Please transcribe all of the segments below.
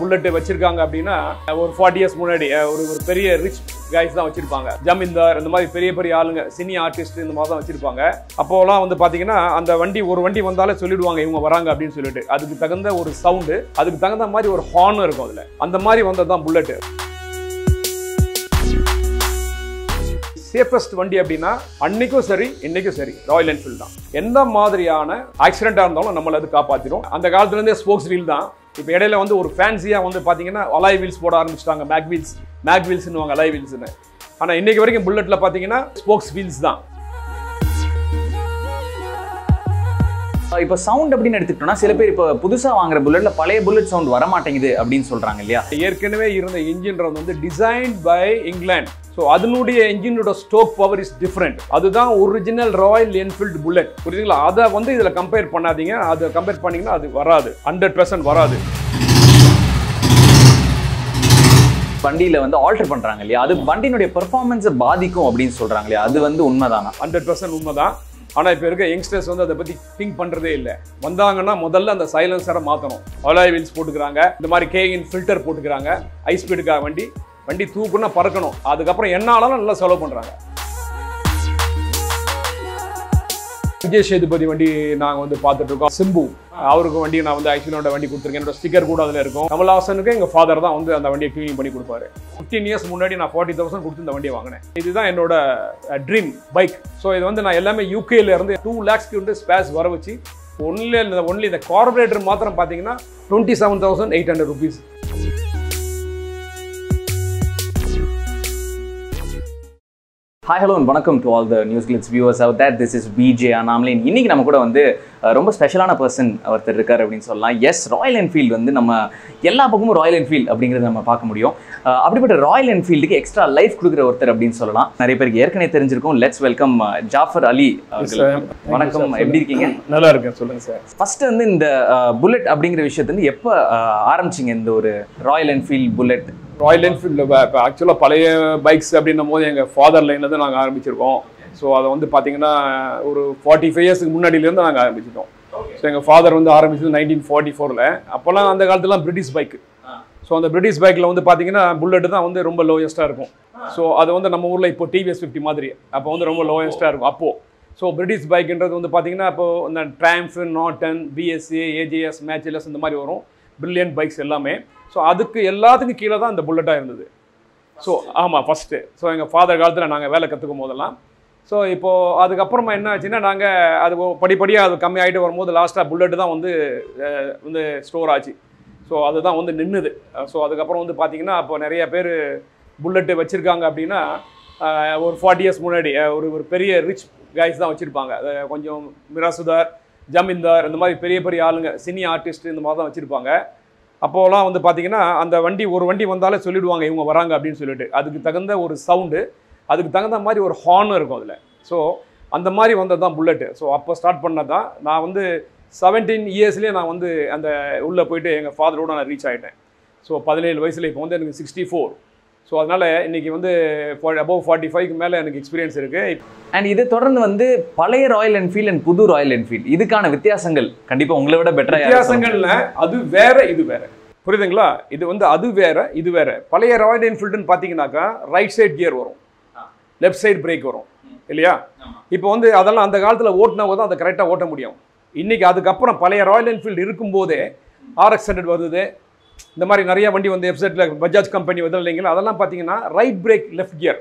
Bullet வச்சிருக்காங்க அப்படின்னா ஒரு 40 இயர்ஸ் முன்னாடி ஒரு பெரிய ரிச் கைஸ் தான் வச்சிருப்பாங்க. ஜமீன்தார் இந்த மாதிரி பெரிய பெரிய ஆளுங்க, சினி ஆர்டிஸ்ட் இந்த மாதிரி தான் வச்சிருப்பாங்க. அப்போலாம் வந்து பாத்தீங்கன்னா அந்த வண்டி ஒரு வண்டி வந்தாலே சொல்லிடுவாங்க இவங்க வராங்க அப்படின்னு சொல்லிட்டு. அதுக்கு தகுந்த ஒரு சவுண்டு, அதுக்கு தகுந்த மாதிரி ஒரு ஹார்ன் இருக்கும் அதுல. அந்த மாதிரி வந்ததுதான் புல்லட். சேஃபஸ்ட் வண்டி அப்படின்னா அன்னைக்கும் சரி இன்னைக்கும் சரி ராயல் என்ஃபீல்டு தான். எந்த மாதிரியான ஆக்சிடென்டா இருந்தாலும் நம்மள அது காப்பாத்திடும். அந்த காலத்துல இருந்தே ஸ்போக்ஸ் வீல் தான். இப்போ இடையில வந்து ஒரு ஃபேன்சியா வந்து பாத்தீங்கன்னா அலாய் வீல்ஸ் போட ஆரம்பிச்சிட்டாங்க. மேக் வீல்ஸ்னு அலாய் வீல்ஸ்னு. ஆனா இன்னைக்கு வரைக்கும் புல்லட்ல பாத்தீங்கன்னா ஸ்போக்ஸ் வீல்ஸ் தான். இப்போ சவுண்ட் அப்படின்னு எடுத்துக்கிட்டோம்னா சில பேர் இப்போ புதுசா வாங்குற புல்லட்ல பழைய புல்லட் சவுண்ட் வர மாட்டேங்குது அப்படின்னு சொல்றாங்க இல்லையா? ஏற்கனவே இருந்த இன்ஜின்றது வந்து டிசைன்ட் பை இங்கிலாந்து. ஸோ அதனுடைய இன்ஜினோட ஸ்டோக் பவர் இஸ் டிஃப்ரெண்ட். அதுதான் ஒரிஜினல் ராயல் என்ஃபீல்டு புல்லட். புரியுதுங்களா? அதை வந்து இதில் கம்பேர் பண்ணாதீங்க. அதை கம்பேர் பண்ணீங்கன்னா அது வராது, 100% வராது. வண்டியில வந்து ஆல்டர் பண்றாங்க இல்லையா, அது வண்டியினுடைய பெர்ஃபார்மன்ஸை பாதிக்கும் அப்படின்னு சொல்றாங்க இல்லையா, அது வந்து உண்மைதானா? 100% உண்மைதான். ஆனால் இப்போ இருக்க யங்ஸ்டர்ஸ் வந்து அதை பற்றி திங்க் பண்ணுறதே இல்லை. வந்தாங்கன்னா முதல்ல அந்த சைலன்சரை மாற்றணும். அலாய் வீல்ஸ் போட்டுக்கிறாங்க, இந்த மாதிரி கேஇன் ஃபில்டர் போட்டுக்கிறாங்க. ஹை ஸ்பீடுக்காக வண்டி தூக்குன்னா பறக்கணும். அதுக்கப்புறம் என்ன ஆனாலும் நல்லா செலவு பண்ணுறாங்க. விஜய் சேதுபதி வண்டி நாங்கள் வந்து பார்த்துட்டு இருக்கோம். சிம்பு அவருக்கு வண்டி நான் வந்து ஆக்சுவலோட வண்டி கொடுத்துருக்கேன். என்னோட ஸ்டிக்கர் கூட அதில் இருக்கும். கமல்ஹாசனுக்கு எங்கள் ஃபாதர் தான் வந்து அந்த வண்டியை க்ளீனிங் பண்ணி கொடுப்பாரு. 15 இயர்ஸ் முன்னாடி நான் 40,000 கொடுத்து இந்த வண்டியை வாங்கினேன். இதுதான் என்னோட ட்ரீம் பைக். ஸோ இது வந்து நான் எல்லாமே யூகேல இருந்து 2 lakhsக்கு வந்து ஸ்பேஸ் வர வச்சு ஒன்லி இந்த கார்பரேட்டர் மாத்திரம் பார்த்தீங்கன்னா 27,800 rupees. ஹாய் ஹலோ வணக்கம் to all the News Glitz viewers out there. This is பிஜே அனாமலின். இன்னைக்கு நம்ம கூட வந்து ரொம்ப ஸ்பெஷலான பர்சன் ஒருத்தர் இருக்கார் அப்படின்னு சொல்லலாம். எஸ், ராயல் என்ஃபீல்டு வந்து நம்ம எல்லா பக்கமும் ராயல் என்ஃபீல்டு அப்படிங்கிறத நம்ம பார்க்க முடியும். அப்படிப்பட்ட ராயல் என்ஃபீல்டுக்கு எக்ஸ்ட்ரா லைஃப் கொடுக்குற ஒருத்தர் அப்படின்னு சொல்லலாம். நிறைய பேருக்கு ஏற்கனவே தெரிஞ்சிருக்கும். Let's welcome Jafar Ali. வணக்கம், எப்படி இருக்கீங்க? நல்லா இருக்கேன், சொல்லுங்க சார். ஃபர்ஸ்ட் வந்து இந்த புல்லட் அப்படிங்கிற விஷயத்தை வந்து எப்போ ஆரம்பிச்சிங்க இந்த ஒரு ராயல் என்ஃபீல்டு புல்லட்? ராயல் என்ஃபீல்டில் இப்போ ஆக்சுவலாக பழைய பைக்ஸ் அப்படின்னும் போது எங்கள் ஃபாதர் லைனில் தான் நாங்கள் ஆரம்பிச்சிருக்கோம். ஸோ அதை வந்து பார்த்தீங்கன்னா ஒரு 45 இயர்ஸ்க்கு முன்னாடியிலேருந்து நாங்கள் ஆரம்பிச்சிட்டோம். ஸோ எங்கள் ஃபாதர் வந்து ஆரம்பிச்சது 1944. அப்போல்லாம் அந்த காலத்துலாம் பிரிட்டிஷ் பைக்கு. ஸோ அந்த பிரிட்டிஷ் பைக்கில் வந்து பார்த்தீங்கன்னா புல்லட்டு தான் வந்து ரொம்ப லோயஸ்ட்டாக இருக்கும். ஸோ அது வந்து நம்ம ஊரில் இப்போ டிவிஎஸ் 50 மாதிரி அப்போ வந்து ரொம்ப லோயஸ்ட்டாக இருக்கும் அப்போது. ஸோ பிரிட்டிஷ் பைக்குன்றது வந்து பார்த்தீங்கன்னா இப்போது இந்த Triumph, Norton, BSA, AJS, Matchless இந்த மாதிரி வரும் பிரில்லியன்ட் பைக்ஸ் எல்லாமே. ஸோ அதுக்கு எல்லாத்துக்கும் கீழே தான் இந்த புல்லட்டாக இருந்தது. ஸோ ஆமாம், ஃபஸ்ட்டு. ஸோ எங்கள் ஃபாதர் காலத்தில் நாங்கள் வேலை கற்றுக்கும் போதெல்லாம். ஸோ இப்போது அதுக்கப்புறமா என்ன ஆச்சுன்னா நாங்கள் அது படிப்படியாக அது கம்மியாகிட்டு வரும்போது லாஸ்ட்டாக புல்லட்டு தான் வந்து ஸ்டோர் ஆச்சு. ஸோ அதுதான் வந்து நின்றுது. ஸோ அதுக்கப்புறம் வந்து பார்த்திங்கன்னா அப்போ நிறைய பேர் புல்லட்டு வச்சுருக்காங்க அப்படின்னா ஒரு 40 இயர்ஸ் முன்னாடி ஒரு பெரிய ரிச் கைஸ் தான் வச்சுருப்பாங்க. கொஞ்சம் மிராசுதார், ஜமீன்தார் இந்த மாதிரி பெரிய பெரிய ஆளுங்க, சினி ஆர்டிஸ்ட் இந்த மாதிரி தான் வச்சுருப்பாங்க. அப்போலாம் வந்து பார்த்தீங்கன்னா அந்த ஒரு வண்டி வந்தாலே சொல்லிடுவாங்க இவங்க வராங்க அப்படின்னு சொல்லிட்டு. அதுக்கு தகுந்த ஒரு சவுண்டு, அதுக்கு தகுந்த மாதிரி ஒரு ஹார்ன் இருக்கும் அதில். ஸோ அந்த மாதிரி வந்தது தான் புல்லட்டு. ஸோ அப்போ ஸ்டார்ட் பண்ணது தான். நான் வந்து 17 இயர்ஸ்லேயே நான் வந்து அந்த உள்ளே போயிட்டு எங்கள் ஃபாதரோட நான் ரீச் ஆகிட்டேன். ஸோ 17 வயசில் இப்போ வந்து எனக்கு 64. ஸோ அதனால் இன்றைக்கி வந்து above 45க்கு மேலே எனக்கு எக்ஸ்பீரியன்ஸ் இருக்குது. அண்ட் இதை தொடர்ந்து வந்து பழைய ராயல் என்ஃபீல்டு அண்ட் புது ராயல் என்ஃபீல்டு இதுக்கான வித்தியாசங்கள் கண்டிப்பாக உங்களை விட பெட்டராக வித்தியாசங்கள்ல அது வேற இது வேற, புரியுதுங்களா? இது வந்து அது வேற இது வேற. பழைய ராயல் என்ஃபீல்டுன்னு பார்த்தீங்கன்னாக்கா ரைட் சைட் கியர் வரும், லெஃப்ட் சைடு பிரேக் வரும் இல்லையா? இப்போ வந்து அதெல்லாம் அந்த காலத்தில் ஓட்டினவங்க தான் அதை கரெக்டாக ஓட்ட முடியும். இன்றைக்கி அதுக்கப்புறம் பழைய ராயல் என்ஃபீல்டு இருக்கும்போதே RX 100 வருது, இந்த மாதிரி நிறைய வண்டி வந்து வெப்சைட்டில் பஜாஜ் கம்பெனி வந்து இல்லைங்களா, அதெல்லாம் பார்த்தீங்கன்னா right brake left gear.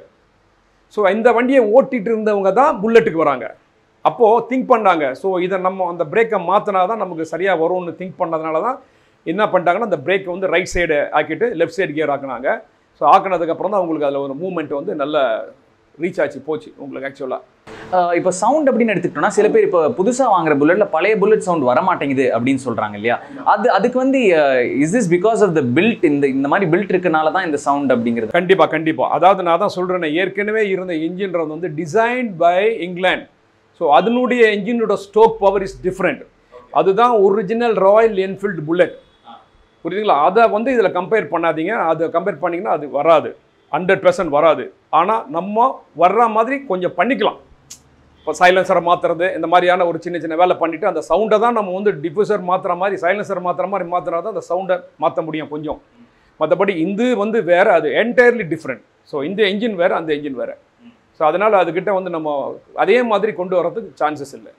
So இந்த வண்டியை ஓட்டிகிட்டு இருந்தவங்க தான் புல்லட்டுக்கு வராங்க. அப்போது திங்க் பண்ணாங்க, ஸோ இதை நம்ம அந்த பிரேக்கை மாற்றினா தான் நமக்கு சரியாக வரும்னு திங்க் பண்ணதுனால தான் என்ன பண்ணிட்டாங்கன்னா அந்த பிரேக்கை வந்து ரைட் சைடு ஆக்கிட்டு லெஃப்ட் சைடு கியர் ஆக்குனாங்க. ஸோ ஆக்கினதுக்கப்புறம் தான் உங்களுக்கு அதில் ஒரு மூவ்மெண்ட் வந்து நல்ல ரீச் ஆச்சு போச்சு உங்களுக்கு ஆக்சுவலாக. இப்போ சவுண்ட் அப்படின்னு எடுத்துக்கிட்டோம்னா சில பேர் இப்போ புதுசாக வாங்குற புல்லட்ல பழைய புல்லட் சவுண்ட் வர மாட்டேங்குது அப்படின்னு சொல்கிறாங்க இல்லையா, அதுக்கு வந்து is this because of the build, இந்த மாதிரி பில்ட் இருக்கனால தான் இந்த சவுண்ட் அப்படிங்கிறது? கண்டிப்பாக. அதாவது நான் தான் சொல்கிறேன், ஏற்கனவே இருந்த இன்ஜின்றது வந்து டிசைன்ட் பை இங்கிலாந்து. ஸோ அதனுடைய இன்ஜினோட ஸ்டோக் பவர் இஸ் டிஃப்ரெண்ட். அதுதான் ஒரிஜினல் ராயல் என்ஃபீல்டு புல்லட். புரியுதுங்களா? அதை வந்து இதில் கம்பேர் பண்ணாதீங்க. அதை கம்பேர் பண்ணிங்கன்னா அது வராது, 100% வராது. ஆனால் நம்ம வர்ற மாதிரி கொஞ்சம் பண்ணிக்கலாம். இப்போ சைலன்சரை மாற்றுறது இந்த மாதிரியான ஒரு சின்ன வேலை பண்ணிவிட்டு அந்த சவுண்டை தான் நம்ம வந்து டிஃப்யூசர் மாற்றுற மாதிரி, சைலன்சர் மாற்றுற மாதிரி மாற்றினா தான் அந்த சவுண்டை மாற்ற முடியும் கொஞ்சம். மற்றபடி இது வந்து வேறு, அது என்டையர்லி டிஃப்ரெண்ட். ஸோ இந்த என்ஜின் வேறு, அந்த என்ஜின் வேறு. ஸோ அதனால் அதுக்கிட்ட வந்து நம்ம அதே மாதிரி கொண்டு வரதுக்கு சான்சஸ் இல்லை.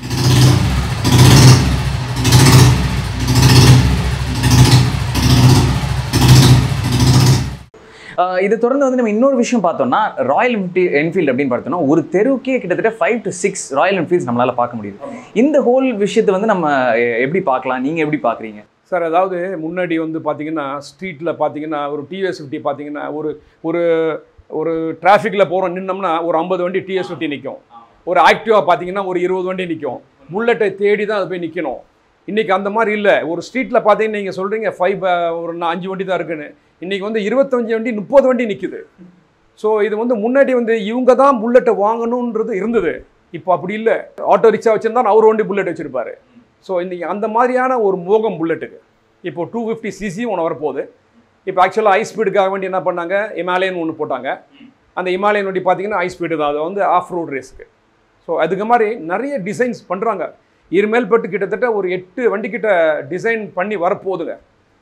இதை தொடர்ந்து வந்து நம்ம இன்னொரு விஷயம் பார்த்தோம்னா, ராயல் என்ஃபீல்டு அப்படின்னு பார்த்தோம்னா ஒரு தெருவுக்கே கிட்டத்தட்ட 5 to 6 ராயல் என்ஃபீல்ட்ஸ் நம்மளால பார்க்க முடியுது. இந்த ஹோல் விஷயத்தை வந்து நம்ம எப்படி பார்க்கலாம், நீங்கள் எப்படி பார்க்குறீங்க சார்? அதாவது முன்னாடி வந்து பார்த்தீங்கன்னா ஸ்ட்ரீட்டில் பார்த்தீங்கன்னா ஒரு டிவிஎஸ் 50 பார்த்தீங்கன்னா ஒரு ஒரு டிராஃபிக்கில் போகிறோம் நின்னோம்னா ஒரு 50 வண்டி டிவிஎஸ் 50 நிற்கும். ஒரு ஆக்டிவா பார்த்தீங்கன்னா ஒரு 20 வண்டி நிற்கும். புல்லட்டை தேடி தான் அது போய் நிற்கணும். இன்றைக்கி அந்த மாதிரி இல்லை. ஒரு ஸ்ட்ரீட்டில் பார்த்தீங்கன்னா நீங்கள் சொல்கிறீங்க ஒரு 5 வண்டி தான் இருக்குன்னு. இன்றைக்கி வந்து 25 வண்டி 30 வண்டி நிற்குது. ஸோ இது வந்து முன்னாடி வந்து இவங்க தான் புல்லட்டை வாங்கணுன்றது இருந்தது. இப்போ அப்படி இல்லை. ஆட்டோ ரிக்ஷா வச்சுருந்தா அவர் வண்டி புல்லட் வச்சுருப்பார். ஸோ இன்றைக்கி அந்த மாதிரியான ஒரு மோகம் புல்லட்டுக்கு. இப்போ 250cc ஒன்று வரப்போகுது. இப்போ ஆக்சுவலாக ஹை ஸ்பீடுக்காக வேண்டி என்ன பண்ணாங்க, இமாலயன் ஒன்று போட்டாங்க. அந்த இமாலயன் வண்டி பார்த்தீங்கன்னா ஹை ஸ்பீடு தான், அது வந்து ஆஃப் ரோட் ரேஸுக்கு. ஸோ அதுக்கு மாதிரி நிறைய டிசைன்ஸ் பண்ணுறாங்க. இருமேல்பட்டு கிட்டத்தட்ட ஒரு 8 வண்டிக்கிட்ட டிசைன் பண்ணி வரப்போகுதுங்க.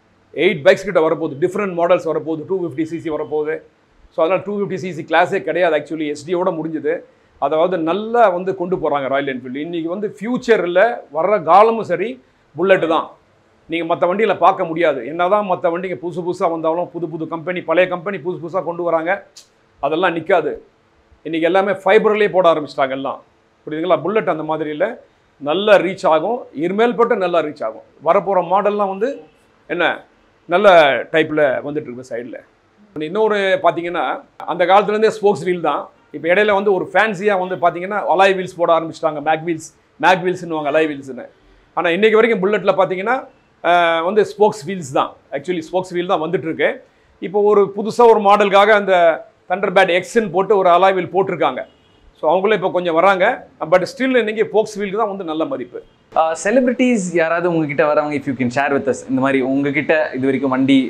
8 பைக்ஸ் கிட்ட வரப்போகுது. டிஃப்ரெண்ட் மாடல்ஸ் வரப்போகுது. 250cc வரப்போகுது. ஸோ அதனால் 250cc கிளாஸே கிடையாது. ஆக்சுவலி எஸ்டியோட முடிஞ்சுது. அதாவது நல்லா வந்து கொண்டு போகிறாங்க ராயல் என்ஃபீல்டு. இன்றைக்கி வந்து ஃப்யூச்சரில் வர்ற காலமும் சரி புல்லட்டு தான். நீங்கள் மற்ற வண்டியில் பார்க்க முடியாது. என்ன தான் மற்ற வண்டிங்க புதுசாக வந்தாலும் புது கம்பெனி, பழைய கம்பெனி புதுசாக கொண்டு வராங்க, அதெல்லாம் நிற்காது. இன்றைக்கி எல்லாமே ஃபைபர்லேயே போட ஆரம்பிச்சிட்டாங்க எல்லாம். புரியுதுங்களா? புல்லட் அந்த மாதிரி இல்லை. நல்லா ரீச் ஆகும். இருமேல்பட்டு நல்லா ரீச் ஆகும். வரப்போகிற மாடல்லாம் வந்து என்ன நல்ல டைப்பில் வந்துட்டு இருக்கு சைடில். இன்னொரு பார்த்தீங்கன்னா அந்த காலத்துலேருந்தே ஸ்போக்ஸ் வீல் தான். இப்போ இடையில வந்து ஒரு ஃபேன்சியாக வந்து பார்த்தீங்கன்னா அலாய் வீல்ஸ் போட ஆரம்பிச்சிட்டாங்க. மேக் வீல்ஸ்னுவாங்க, அலாய் வீல்ஸ்னு. ஆனால் இன்றைக்கி வரைக்கும் புல்லட்டில் பார்த்தீங்கன்னா வந்து ஸ்போக்ஸ் வீல்ஸ் தான். ஆக்சுவலி ஸ்போக்ஸ் வீல் தான் வந்துட்டுருக்கு. இப்போ ஒரு புதுசாக ஒரு மாடலுக்காக அந்த தண்டர்பேட் எக்ஸ்ன்னு போட்டு ஒரு அலாய் வீல் போட்டிருக்காங்க. ஸோ அவங்களே இப்போ கொஞ்சம் வராங்க. பட் ஸ்டில் இன்றைக்கி ஸ்போக்ஸ் வீலுக்கு தான் வந்து நல்ல மதிப்பு. செலிபிரிட்டிஸ் யாராவது உங்ககிட்ட வரவங்க, if you can share with us, இந்த மாதிரி உங்ககிட்ட இது வரைக்கும் வண்டி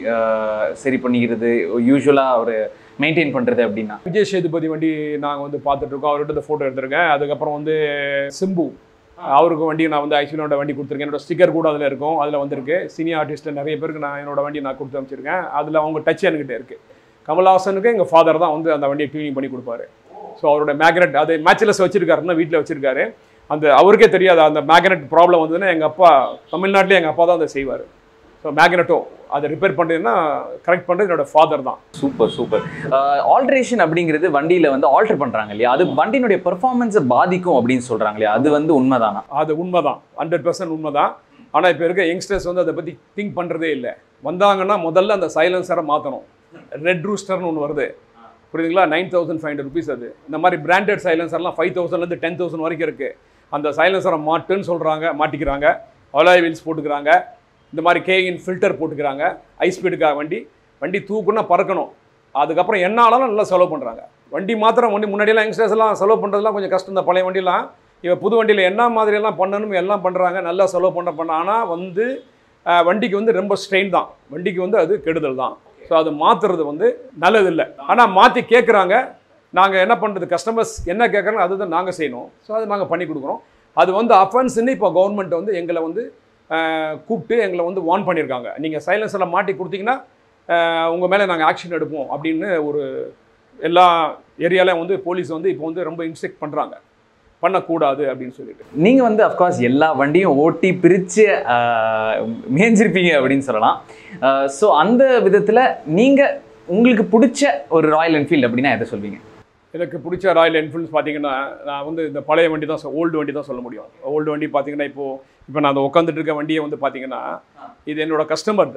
சரி பண்ணிக்கிறது, யூஸ்வலாக ஒரு மெயின்டைன் பண்ணுறது அப்படின்னா? விஜய் சேதுபதி வண்டி நாங்கள் வந்து பார்த்துட்ருக்கோம். அவர்கிட்ட இந்த ஃபோட்டோ எடுத்திருக்கேன். அதுக்கப்புறம் வந்து சிம்பு, அவருக்கு வண்டி நான் வந்து ஆக்சுவலி என்னோட வண்டி கொடுத்துருக்கேன். என்னோட ஸ்டிக்கர் கூட அதில் இருக்கும். அதில் வந்திருக்கு. சீனியர் ஆர்டிஸ்ட்டில் நிறைய பேருக்கு நான் என்னோட வண்டி நான் கொடுத்து அமைச்சிருக்கேன். அதில் அவங்க டச் என்கிட்ட இருக்குது. கமல்ஹாசனுக்கு எங்கள் ஃபாதர் தான் வந்து அந்த வண்டியை டியூனிங் பண்ணி கொடுப்பாரு. ஸோ அவரோட மேக்னெட் அது மேட்ச்லெஸ் வச்சிருக்காருன்னா வீட்டில் வச்சிருக்காரு. அந்த அவருக்கே தெரியாது அந்த மேக்னெட் ப்ராப்ளம் வந்ததுன்னா எங்கள் அப்பா தமிழ்நாட்டிலே எங்கள் அப்பா தான் அதை செய்வார். ஸோ மேக்னெட்டோ அதை ரிப்பேர் பண்ணுறதுன்னா கரெக்ட் பண்ணுறது என்னோட ஃபாதர் தான். சூப்பர். ஆல்ட்ரேஷன் அப்படிங்கிறது வண்டியில் வந்து ஆல்டர் பண்ணுறாங்க இல்லையா, அது வண்டியினுடைய பெர்ஃபார்மன்ஸை பாதிக்கும் அப்படின்னு சொல்கிறாங்க இல்லையா, அது வந்து உண்மைதானா? அது உண்மைதான், 100% உண்மைதான். ஆனால் இப்போ இருக்க யங்ஸ்டர்ஸ் வந்து அதை பற்றி திங்க் பண்ணுறதே இல்லை. வந்தாங்கன்னா முதல்ல அந்த சைலன்சரை மாற்றணும். ரெட் ரூஸ்டர்னு ஒன்று வருது, புரியுதுங்களா? 9500 rupees அது. இந்த மாதிரி பிராண்டட் சைலன்சர்லாம் 5000லேருந்து 10,000 வரைக்கும் இருக்குது. அந்த சைலன்சரை மாட்டுன்னு சொல்கிறாங்க, மாட்டிக்கிறாங்க. அலாய் வீல்ஸ் போட்டுக்கிறாங்க. இந்த மாதிரி கேஇன் ஃபில்டர் போட்டுக்கிறாங்க. ஹை ஸ்பீடுக்காக வண்டி தூக்குன்னா பறக்கணும். அதுக்கப்புறம் என்ன ஆனாலும் நல்லா செலவு பண்ணுறாங்க. வண்டி மாத்திரம் முன்னாடியெல்லாம் யங்ஸ்டர்ஸ் எல்லாம் செலவு பண்ணுறதுலாம் கொஞ்சம் கஷ்டம். இந்த பழைய வண்டியெலாம் இப்போ புது வண்டியில் என்ன மாதிரியெல்லாம் பண்ணணும் எல்லாம் பண்ணுறாங்க. நல்லா செலவு பண்ண ஆனால் வந்து வண்டிக்கு வந்து ரொம்ப ஸ்ட்ரெயின் தான். வண்டிக்கு வந்து அது கெடுதல் தான். ஸோ அது மாற்றுறது வந்து நல்லதில்லை. ஆனால் மாற்றி கேட்குறாங்க. நாங்கள் என்ன பண்ணுறது, கஸ்டமர்ஸ் என்ன கேட்குறாங்க அதுதான் நாங்கள் செய்யணும். ஸோ அது நாங்கள் பண்ணி கொடுக்குறோம். அது வந்து அஃபென்ஸ்ன்னு இப்போ கவர்மெண்ட் வந்து எங்களை வந்து கூப்பிட்டு எங்களை வந்து வார்ன் பண்ணியிருக்காங்க. நீங்கள் சைலன்ஸில் மாட்டி கொடுத்தீங்கன்னா உங்கள் மேலே நாங்கள் ஆக்ஷன் எடுப்போம் அப்படின்னு ஒரு எல்லா ஏரியாலையும் வந்து போலீஸ் வந்து இப்போ வந்து ரொம்ப இன்ஸ்ட்ரக்ட் பண்ணுறாங்க, பண்ணக்கூடாது அப்படின்னு சொல்லிட்டு. நீங்கள் வந்து அஃப்கோர்ஸ் எல்லா வண்டியும் ஓட்டி பிரித்து மேய்ஞ்சிருப்பீங்க அப்படின்னு சொல்லலாம். ஸோ அந்த விதத்தில் நீங்கள் உங்களுக்கு பிடிச்ச ஒரு ராயல் என்ஃபீல்டு அப்படின்னா எதை சொல்வீங்க? எனக்கு பிடிச்ச ராயல் என்ஃபீல்ட்ஸ் பார்த்தீங்கன்னா நான் வந்து இந்த பழைய வண்டி தான், ஓல்டு வண்டி தான் சொல்ல முடியும். ஓல்டு வண்டி பார்த்தீங்கன்னா இப்போ நான் உட்காந்துட்டு இருக்க வண்டியை வந்து பார்த்தீங்கன்னா இது என்னோட கஸ்டமர்.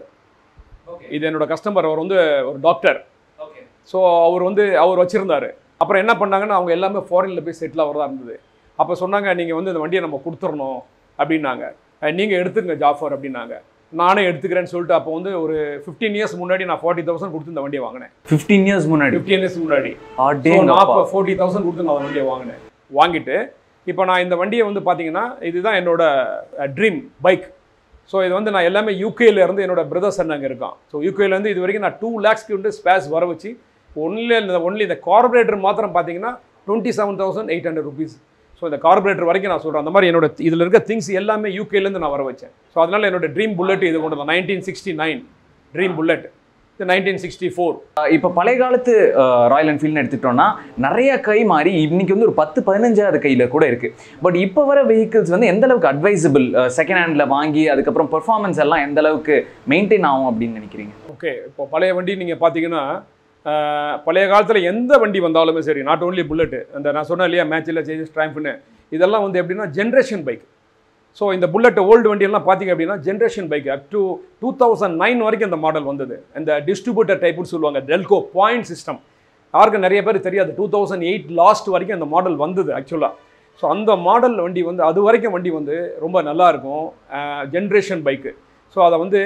இது என்னோட கஸ்டமர். அவர் வந்து ஒரு டாக்டர். ஸோ அவர் வச்சுருந்தார். அப்புறம் என்ன பண்ணாங்கன்னா அவங்க எல்லாமே ஃபாரினில் போய் செட்டில் ஆகிறதா இருந்தது. அப்போ சொன்னாங்க நீங்கள் வந்து இந்த வண்டியை நம்ம கொடுத்துடணும் அப்படின்னாங்க. நீங்கள் எடுத்துக்கங்க ஜாஃபர் அப்படின்னாங்க. நானே எடுத்துக்கிறேன்னு சொல்லிட்டு அப்போ வந்து ஒரு 15 years முன்னாடி நான் 40,000 கொடுத்து இந்த வண்டியை வாங்கினேன். 15 years முன்னாடி நான் இப்போ 40,000 கொடுத்து நான் வண்டியை வாங்கினேன். வாங்கிட்டு இப்போ நான் இந்த வண்டியை வந்து பார்த்தீங்கன்னா இதுதான் என்னோட ட்ரீம் பைக். ஸோ இது வந்து நான் எல்லாமே யூகேலேருந்து என்னோட பிரதர்ஸ் அங்கே இருக்கான். ஸோ யூகேலேருந்து இது வரைக்கும் நான் 2 lakhs வந்து ஸ்பேஸ் வர வச்சு ஒன்லி இந்த கார்பரேட்டர் மாத்திரம் பார்த்தீங்கன்னா 27,800 rupees. ஸோ இந்த கார்பரேட்டர் வரைக்கும் நான் சொல்கிறேன். அந்த மாதிரி என்னோட இதில் இருக்க திங்ஸ் எல்லாமே யூகேலேருந்து நான் வர வச்சேன். ஸோ அதனால் என்னோட ட்ரீம் புல்லட் இது கொண்டு தான் 1969 ட்ரீம் புல்லட். 1964. இப்போ பழைய காலத்து ராயல் என்ஃபீல்ட்னு எடுத்துட்டோம்னா நிறைய கை மாறி இன்னைக்கு வந்து ஒரு 10-15 கையில் கூட இருக்கு. பட் இப்போ வர வெஹிக்கிள்ஸ் வந்து எந்த அளவுக்கு அட்வைசபிள் செகண்ட் ஹேண்டில் வாங்கி அதுக்கப்புறம் பெர்ஃபார்மன்ஸ் எல்லாம் எந்த அளவுக்கு மெயின்டைன் ஆகும் அப்படின்னு நினைக்கிறீங்க? ஓகே, இப்போ பழைய வண்டி நீங்கள் பார்த்தீங்கன்னா பழைய காலத்தில் எந்த வண்டி வந்தாலுமே சரி, நாட் ஓன்லி புல்லட்டு, அந்த நான் சொன்னேன் இல்லையா மேட்சில் சேஞ்சஸ் ட்ரைம்ஃப்னு, இதெல்லாம் வந்து எப்படின்னா ஜென்ரேஷன் பைக். ஸோ இந்த புல்லட் ஓல்டு வண்டியெல்லாம் பார்த்தீங்க அப்படின்னா ஜென்ரேஷன் பைக் அப் டு 2009 வரைக்கும் இந்த மாடல் வந்தது. இந்த டிஸ்ட்ரிபியூட்டர் டைப்புன்னு சொல்லுவாங்க, டெல்கோ பாயிண்ட் சிஸ்டம். யாருக்கு நிறைய பேர் தெரியாது, 2008 லாஸ்ட் வரைக்கும் அந்த மாடல் வந்தது ஆக்சுவலாக. ஸோ அந்த மாடல் வண்டி வந்து அது வரைக்கும் வண்டி வந்து ரொம்ப நல்லாயிருக்கும், ஜென்ரேஷன் பைக்கு. ஸோ அதை வந்து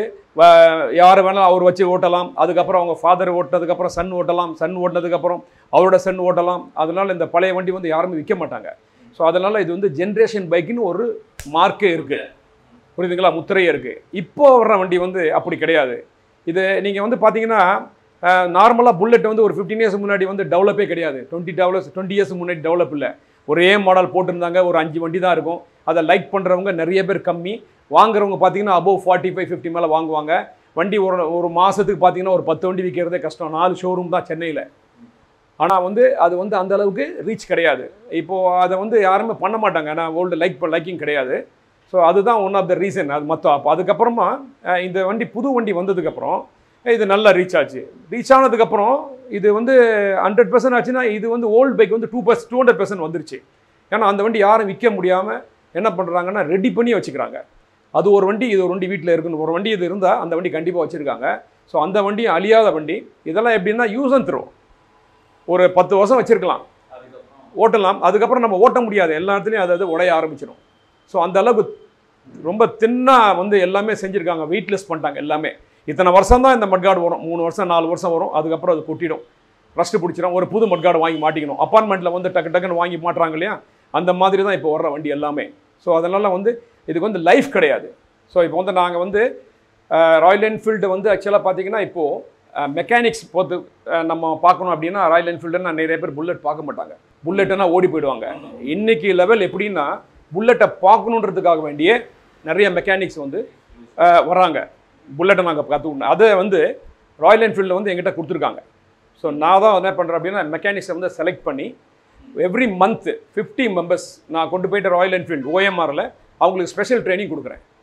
யார் வேணாலும் அவர் வச்சு ஓட்டலாம். அதுக்கப்புறம் அவங்க ஃபாதர் ஓட்டினதுக்கப்புறம் சன் ஓட்டலாம், சன் ஓட்டினதுக்கப்புறம் அவரோட சன் ஓட்டலாம். அதனால் இந்த பழைய வண்டி வந்து யாருமே விற்க மாட்டாங்க. ஸோ அதனால் இது வந்து ஜென்ரேஷன் பைக்குன்னு ஒரு மார்க்கே இருக்குது, புரியுதுங்களா, முத்திரையே இருக்குது. இப்போ வர்ற வண்டி வந்து அப்படி கிடையாது. இது நீங்கள் வந்து பார்த்தீங்கன்னா நார்மலாக புல்லட் வந்து ஒரு 15 இயர்ஸ் முன்னாடி வந்து டெவலப்பே கிடையாது. 20 இயர்ஸ் முன்னாடி டெவலப் இல்லை. ஒரே மாடல் போட்டிருந்தாங்க, ஒரு 5 வண்டி தான் இருக்கும். அதை லைக் பண்ணுறவங்க நிறைய பேர் கம்மி, வாங்குறவங்க பார்த்தீங்கன்னா அபோவ் 45-50 மேலே வாங்குவாங்க. வண்டி ஒரு மாதத்துக்கு பார்த்தீங்கன்னா ஒரு 10 வண்டி விற்கிறதே கஷ்டம். 4 ஷோரூம் தான் சென்னையில். ஆனால் வந்து அது வந்து அந்த அளவுக்கு ரீச் கிடையாது. இப்போது அதை வந்து யாருமே பண்ண மாட்டாங்க, ஆனால் ஓல்டு லைக்கிங் கிடையாது. ஸோ அதுதான் ஒன் ஆஃப் த ரீசன். அது மொத்தம் அப்போ அதுக்கப்புறமா இந்த வண்டி புது வண்டி வந்ததுக்கப்புறம் இது நல்லா ரீச் ஆச்சு. ரீச் ஆனதுக்கப்புறம் இது வந்து 100% ஆச்சுன்னா இது வந்து ஓல்டு பைக் வந்து 200% வந்துருச்சு. ஏன்னா அந்த வண்டி யாரும் விற்க முடியாமல் என்ன பண்ணுறாங்கன்னா ரெடி பண்ணி வச்சுக்கிறாங்க. அது ஒரு வண்டி, இது ஒரு வண்டி வீட்டில் இருக்குன்னு ஒரு வண்டி இது இருந்தால் அந்த வண்டி கண்டிப்பாக வச்சுருக்காங்க. ஸோ அந்த வண்டி அழியாத வண்டி. இதெல்லாம் எப்படின்னா யூஸ் அண்ட் த்ரோ, ஒரு 10 வருஷம் வச்சுருக்கலாம், ஓட்டலாம். அதுக்கப்புறம் நம்ம ஓட்ட முடியாது, எல்லா இடத்துலையும் அது உடைய ஆரம்பிச்சிடும். ஸோ அந்த அளவுக்கு ரொம்ப தின்னாக வந்து எல்லாமே செஞ்சுருக்காங்க, வெயிட்லெஸ் பண்ணிட்டாங்க எல்லாமே. இத்தனை வருஷம் தான் இந்த மட்கார்டு வரும், 3 வருஷம் 4 வருஷம் வரும். அதுக்கப்புறம் அது கொட்டிடும், ரஸ்ட்டு பிடிச்சிடும். ஒரு புது மட்கார்டு வாங்கி மாட்டிக்கணும். அப்பார்ட்மெண்ட்டில் வந்து டக்குன்னு வாங்கி மாட்டுறாங்க இல்லையா, அந்த மாதிரி தான் இப்போ வர்ற வண்டி எல்லாமே. ஸோ அதனால் வந்து இதுக்கு வந்து லைஃப் கிடையாது. ஸோ இப்போ வந்து நாங்கள் வந்து ராயல் என்ஃபீல்டு வந்து ஆக்சுவலாக பார்த்தீங்கன்னா இப்போது மெக்கானிக்ஸ் போட்டு நம்ம பார்க்கணும் அப்படின்னா ராயல் என்ஃபீல்டுன்னு நிறைய பேர் புல்லட் பார்க்க மாட்டாங்க, புல்லட்டுன்னா ஓடி போயிடுவாங்க. இன்றைக்கி லெவல் எப்படின்னா புல்லட்டை பார்க்கணுன்றதுக்காக வேண்டிய நிறைய மெக்கானிக்ஸ் வந்து வராங்க. புல்லட்டை நாங்கள் கற்றுக்கணும், அதை வந்து ராயல் என்ஃபீல்டில் வந்து எங்கிட்ட கொடுத்துருக்காங்க. ஸோ நான் தான் என்ன பண்ணுறேன் அப்படின்னா மெக்கானிக்ஸை வந்து செலக்ட் பண்ணி எவ்ரி மந்த்து 50 மெம்பர்ஸ் நான் கொண்டு போயிட்டு ராயல் என்ஃபீல்டு OMRல அவங்களுக்கு ஸ்பெஷல் ட்ரைனிங் கொடுக்குறேன்.